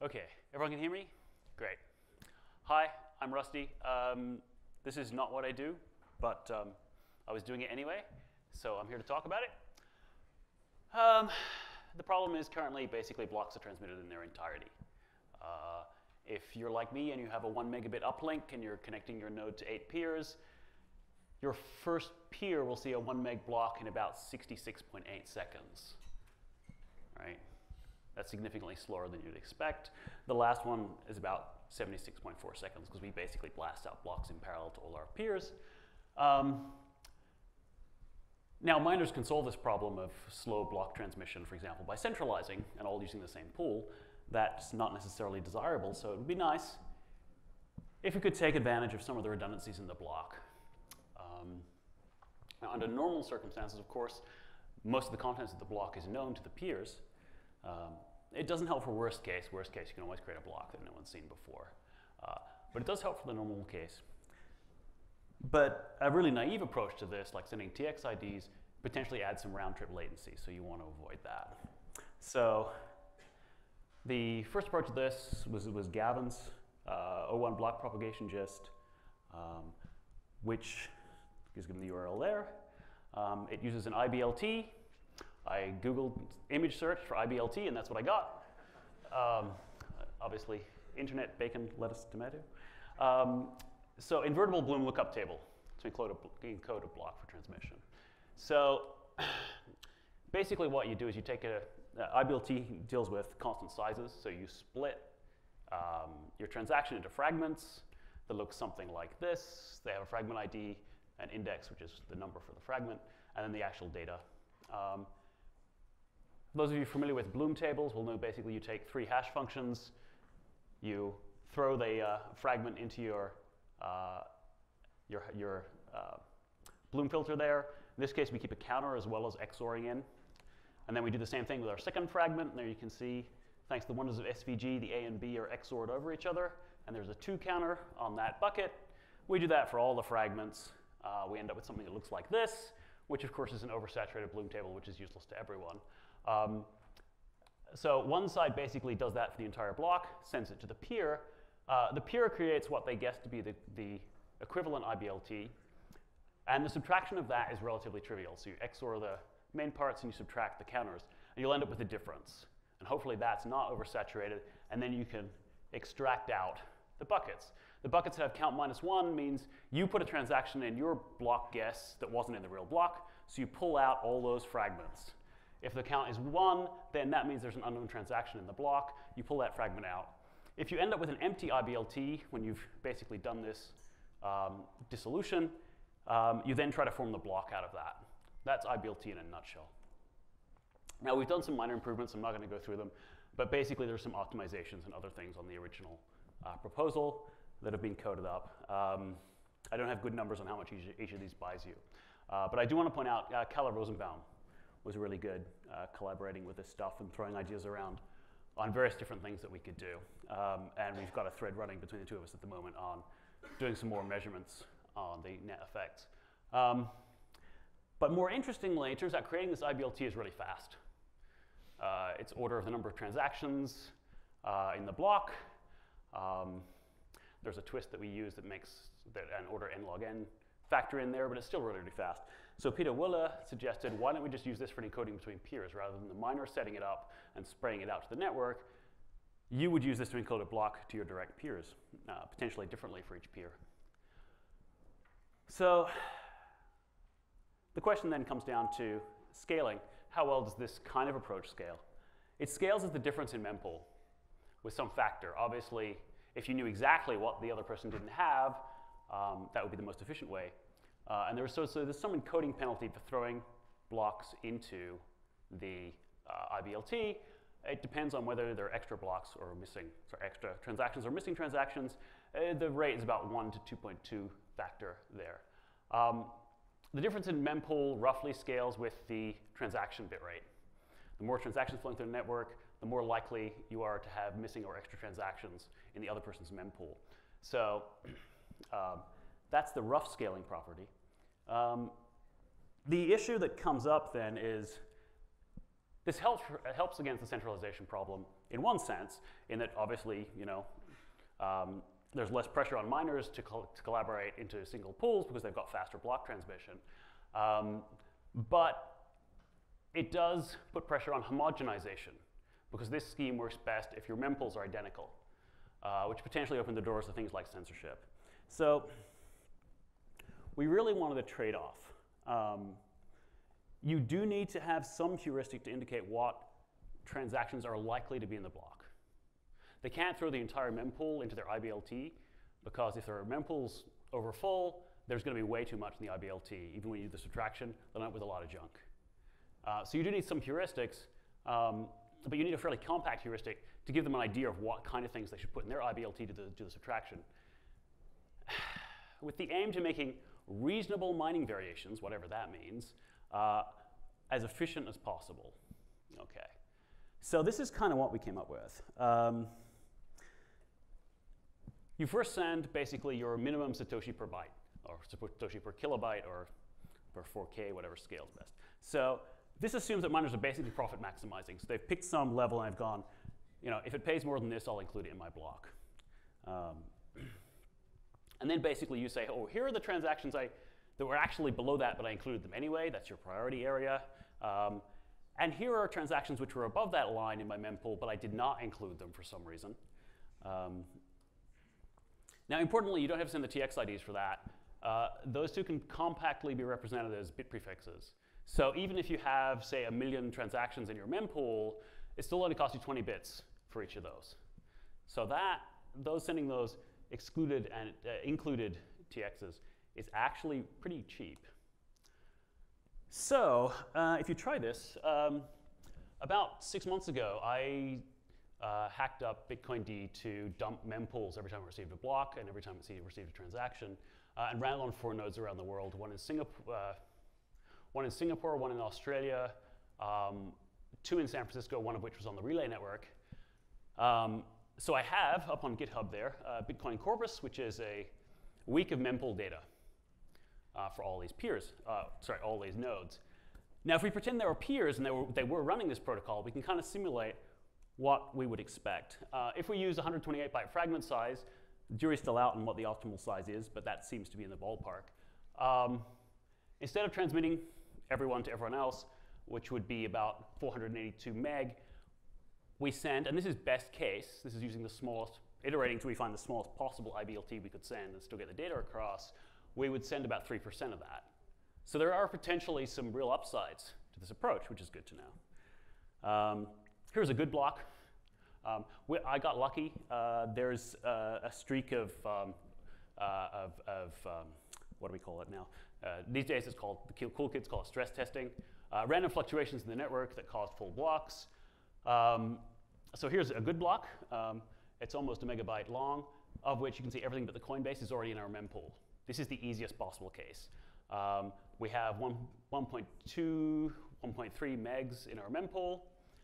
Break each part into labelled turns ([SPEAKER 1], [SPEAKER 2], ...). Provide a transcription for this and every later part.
[SPEAKER 1] Okay, everyone can hear me? Great. Hi, I'm Rusty. This is not what I do, but I was doing it anyway, so I'm here to talk about it. The problem is currently basically blocks are transmitted in their entirety. If you're like me and you have a 1 megabit uplink and you're connecting your node to 8 peers, your first peer will see a 1 meg block in about 66.8 seconds, right? That's significantly slower than you'd expect. The last one is about 76.4 seconds because we basically blast out blocks in parallel to all our peers. Now, miners can solve this problem of slow block transmission, for example, by centralizing and all using the same pool. That's not necessarily desirable, so it would be nice if we could take advantage of some of the redundancies in the block. Now, under normal circumstances, of course, most of the contents of the block is known to the peers. It doesn't help for worst case. Worst case, you can always create a block that no one's seen before. But it does help for the normal case. But a really naive approach to this, like sending TX IDs, potentially adds some round-trip latency, so you want to avoid that. So the first approach to this was Gavin's O1 block propagation gist, which is given the URL there. It uses an IBLT. I Googled image search for IBLT, and that's what I got. Obviously, internet, bacon, lettuce, tomato. So invertible Bloom lookup table to encode a block for transmission. So basically what you do is you take IBLT deals with constant sizes, so you split your transaction into fragments that look something like this. They have a fragment ID, an index, which is the number for the fragment, and then the actual data. Those of you familiar with Bloom tables will know basically you take 3 hash functions, you throw the fragment into your Bloom filter there. In this case, we keep a counter as well as XORing in. And then we do the same thing with our second fragment. And there you can see, thanks to the wonders of SVG, the A and B are XORed over each other. And there's a 2 counter on that bucket. We do that for all the fragments. We end up with something that looks like this, which of course is an oversaturated Bloom table, which is useless to everyone. So one side basically does that for the entire block, sends it to the peer. The peer creates what they guess to be the equivalent IBLT, and the subtraction of that is relatively trivial. So you XOR the main parts and you subtract the counters, and you'll end up with a difference. And hopefully that's not oversaturated, and then you can extract out the buckets. The buckets that have count -1 means you put a transaction in your block guess that wasn't in the real block, so you pull out all those fragments. If the count is 1, then that means there's an unknown transaction in the block. You pull that fragment out. If you end up with an empty IBLT, when you've basically done this dissolution, you then try to form the block out of that. That's IBLT in a nutshell. Now, we've done some minor improvements. I'm not going to go through them. But basically, there's some optimizations and other things on the original proposal that have been coded up. I don't have good numbers on how much each of these buys you. But I do want to point out Kalle Rosenbaum was really good collaborating with this stuff and throwing ideas around on various different things that we could do. And we've got a thread running between the two of us at the moment on doing some more measurements on the net effects. But more interestingly, it turns out creating this IBLT is really fast. It's order of the number of transactions in the block. There's a twist that we use that makes an order n log n factor in there, but it's still really, really fast. So Peter Wille suggested, why don't we just use this for encoding between peers rather than the miner setting it up and spraying it out to the network. You would use this to encode a block to your direct peers, potentially differently for each peer. So the question then comes down to scaling. How well does this kind of approach scale? It scales as the difference in mempool with some factor. Obviously, if you knew exactly what the other person didn't have, that would be the most efficient way. And there's some encoding penalty for throwing blocks into the IBLT. It depends on whether there are extra blocks or missing, sorry, extra transactions or missing transactions. The rate is about 1 to 2.2 factor there. The difference in mempool roughly scales with the transaction bit rate. The more transactions flowing through the network, the more likely you are to have missing or extra transactions in the other person's mempool. So that's the rough scaling property. The issue that comes up then is This helps against the centralization problem in one sense, in that obviously, there's less pressure on miners to collaborate into single pools because they've got faster block transmission. But it does put pressure on homogenization, because this scheme works best if your mempools are identical, which potentially open the doors to things like censorship. So we really wanted a trade-off. You do need to have some heuristic to indicate what transactions are likely to be in the block. They can't throw the entire mempool into their IBLT, because if their mempools over full, there's going to be way too much in the IBLT. Even when you do the subtraction, they'll end up with a lot of junk. So you do need some heuristics, but you need a fairly compact heuristic to give them an idea of what kind of things they should put in their IBLT to do the subtraction, with the aim to making reasonable mining variations, whatever that means, as efficient as possible. Okay, so this is kind of what we came up with. You first send basically your minimum Satoshi per byte, or Satoshi per kilobyte, or per 4K, whatever scale is best. So this assumes that miners are basically profit maximizing. So they've picked some level and I've gone, if it pays more than this, I'll include it in my block. And then basically you say, oh, here are the transactions that were actually below that, but I included them anyway. That's your priority area. And here are transactions which were above that line in my mempool, but I did not include them for some reason. Now, importantly, you don't have to send the TX IDs for that. Those two can compactly be represented as bit prefixes. So even if you have, say, 1 million transactions in your mempool, it still only costs you 20 bits for each of those. So sending those excluded and included TXs is actually pretty cheap. So if you try this, about 6 months ago, I hacked up Bitcoin D to dump mempools every time it received a block and every time it received a transaction, and ran it on 4 nodes around the world, one in Singapore, one in Australia, 2 in San Francisco, one of which was on the Relay network. So I have, up on GitHub there, Bitcoin Corpus, which is a week of mempool data for all these peers, all these nodes. Now, if we pretend there were peers and they were running this protocol, we can kind of simulate what we would expect. If we use 128-byte fragment size, the jury's still out on what the optimal size is, but that seems to be in the ballpark. Instead of transmitting everyone to everyone else, which would be about 482 meg, we send, and this is best case, this is using the smallest, iterating till we find the smallest possible IBLT we could send and still get the data across, we would send about 3% of that. So there are potentially some real upsides to this approach, which is good to know. Here's a good block. I got lucky. There's a streak of what do we call it now? These days it's called, the cool kids call it stress testing. Random fluctuations in the network that caused full blocks. So here's a good block. It's almost a megabyte long, of which you can see everything but the Coinbase is already in our mempool. This is the easiest possible case. We have 1.2, 1.3 megs in our mempool.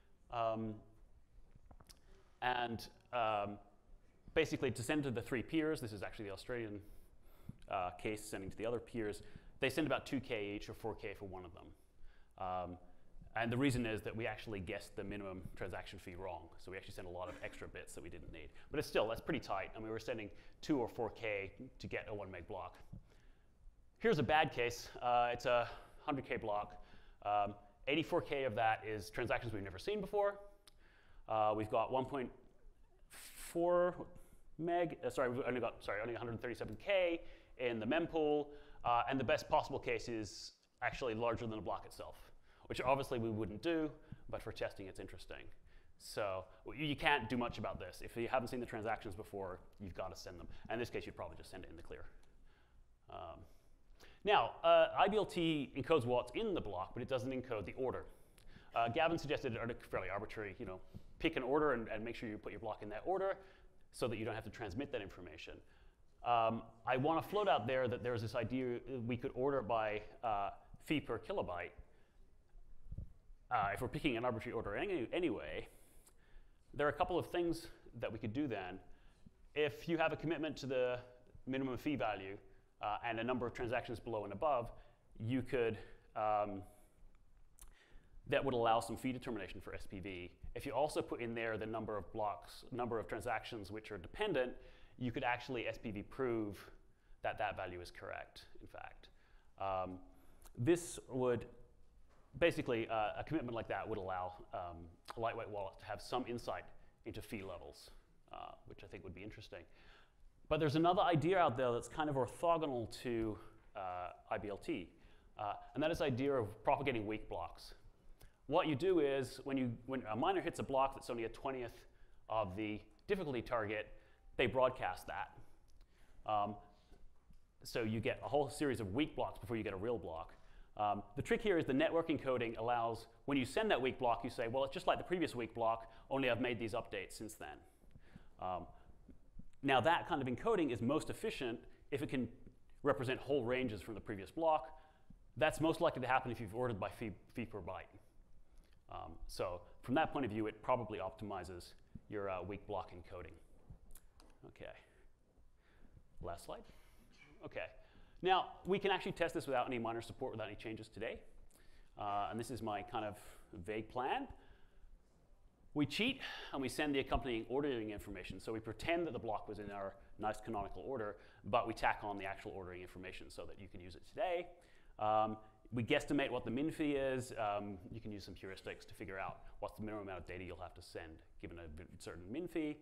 [SPEAKER 1] Basically, to send to the 3 peers, this is actually the Australian case sending to the other peers, they send about 2K each or 4K for one of them. And the reason is that we actually guessed the minimum transaction fee wrong. So we actually sent a lot of extra bits that we didn't need. But it's still, that's pretty tight. I mean, we're sending 2 or 4K to get a 1 meg block. Here's a bad case. It's a 100K block. 84K of that is transactions we've never seen before. We've got 1.4 meg, we've only got, only 137K in the mempool. And the best possible case is actually larger than the block itself, which obviously we wouldn't do, but for testing it's interesting. So you can't do much about this. If you haven't seen the transactions before, you've got to send them. And in this case, you'd probably just send it in the clear. Now, IBLT encodes what's in the block, but it doesn't encode the order. Gavin suggested a fairly arbitrary, pick an order and make sure you put your block in that order so that you don't have to transmit that information. I want to float out there that there's this idea we could order by fee per kilobyte. If we're picking an arbitrary order anyway, there are a couple of things that we could do then. If you have a commitment to the minimum fee value and a number of transactions below and above, you could that would allow some fee determination for SPV. If you also put in there the number of blocks, number of transactions which are dependent, you could actually SPV prove that that value is correct, in fact. This would basically, a commitment like that would allow a lightweight wallet to have some insight into fee levels, which I think would be interesting. But there's another idea out there that's kind of orthogonal to IBLT, and that is the idea of propagating weak blocks. What you do is, when a miner hits a block that's only a 20th of the difficulty target, they broadcast that. So you get a whole series of weak blocks before you get a real block. The trick here is the network encoding allows, when you send that weak block, you say, well, it's just like the previous weak block, only I've made these updates since then. Now that kind of encoding is most efficient if it can represent whole ranges from the previous block. That's most likely to happen if you've ordered by fee per byte. So from that point of view, it probably optimizes your weak block encoding. Okay. Last slide. Okay. Now, we can actually test this without any miner support, without any changes today. And this is my kind of vague plan. We cheat, and we send the accompanying ordering information. So we pretend that the block was in our nice canonical order, but we tack on the actual ordering information so that you can use it today. We guesstimate what the min fee is. You can use some heuristics to figure out what's the minimum amount of data you'll have to send given a certain min fee.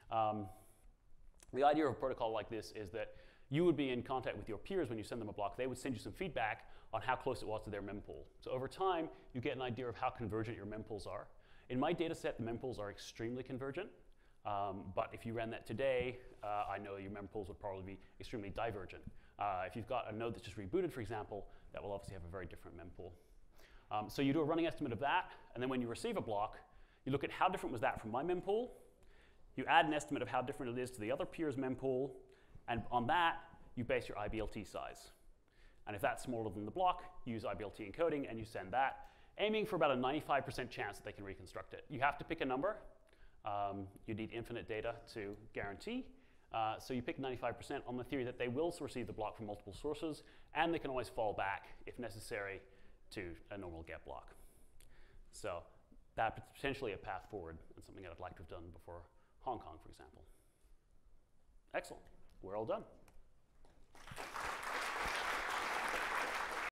[SPEAKER 1] The idea of a protocol like this is that you would be in contact with your peers when you send them a block. They would send you some feedback on how close it was to their mempool. So over time, you get an idea of how convergent your mempools are. In my data set, the mempools are extremely convergent. But if you ran that today, I know your mempools would probably be extremely divergent. If you've got a node that's just rebooted, for example, that will obviously have a very different mempool. So you do a running estimate of that, and then when you receive a block, you look at how different was that from my mempool. You add an estimate of how different it is to the other peer's mempool, and on that, you base your IBLT size. And if that's smaller than the block, you use IBLT encoding, and you send that, aiming for about a 95% chance that they can reconstruct it. You have to pick a number. You need infinite data to guarantee. So you pick 95% on the theory that they will receive the block from multiple sources, and they can always fall back, if necessary, to a normal get block. So that's potentially a path forward, and something that I'd like to have done before Hong Kong, for example. Excellent. We're all done.